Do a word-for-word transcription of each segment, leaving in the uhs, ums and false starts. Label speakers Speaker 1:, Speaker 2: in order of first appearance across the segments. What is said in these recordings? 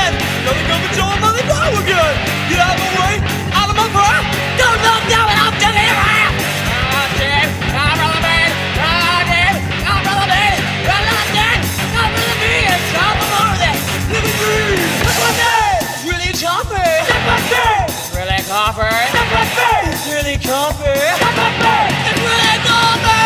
Speaker 1: again. Don't come and show them how they go again. Get out of my way, out of my path. Don't look down and I'm taking your ass. I'm dead, I'm brother man. I'm dead, I'm brother man. I'm not dead, I'm brother me. It's top of all of that. Living green. That's what that. It's really choppy. That's what that. It's really copper. That's what that. It's really copper. That's what that. It's really copper.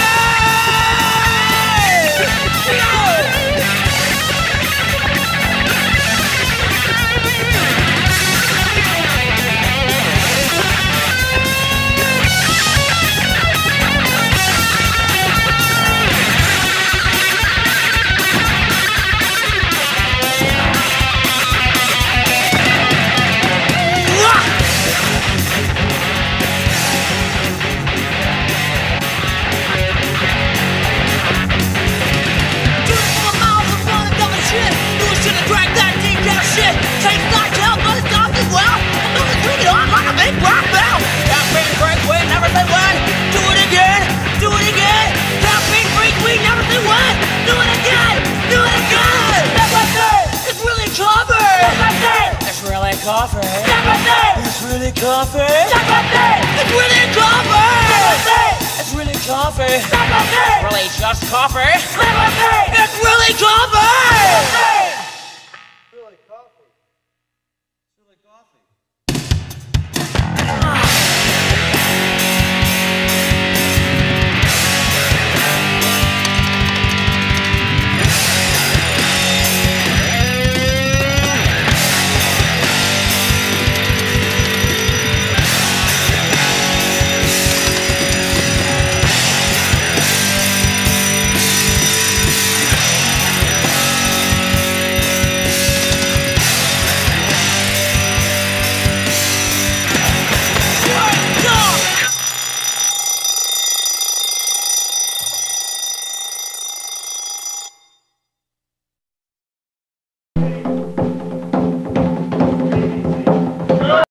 Speaker 1: Coffee. It's really coffee. It's really coffee. It's really coffee. Really just coffee. It's really coffee.